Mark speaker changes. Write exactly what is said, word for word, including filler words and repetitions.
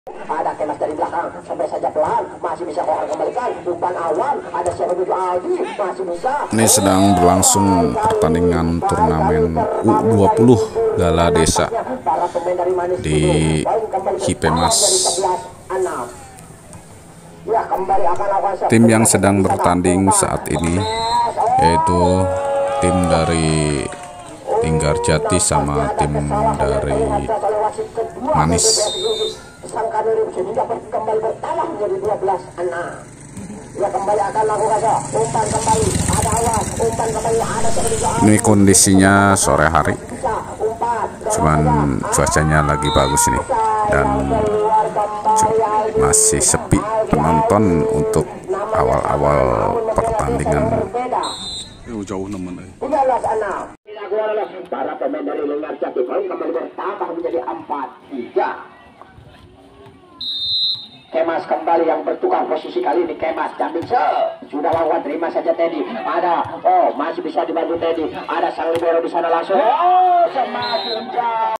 Speaker 1: Ada Kemas dari belakang sampai saja pelan, masih bisa Kohar kembalikan umpan awan. Ada siapa menuju Aldi, masih bisa.
Speaker 2: Ini sedang berlangsung pertandingan turnamen U dua puluh Gala Desa di Hipemas. Tim yang sedang bertanding saat ini yaitu tim dari Tinggarjati sama tim dari Manis.
Speaker 1: Kembali bertambah menjadi dua belas enam. Ya kembali akan lakukan umpan kembali, ada awas, umpan kembali ada seperti.
Speaker 2: Ini kondisinya sore hari, cuman cuacanya lagi bagus ini dan masih sepi penonton untuk awal-awal pertandingan. Jauh nemen.
Speaker 1: tiga belas enam. Para pemain dari Tinggarjati kembali bertambah menjadi empat tiga. Kemas kembali yang bertukar posisi kali ini. Kemas jambil se sudah lawan, terima saja Teddy. Ada oh masih bisa dibantu Teddy. Ada sang libero di sana langsung. Oh semakin jauh.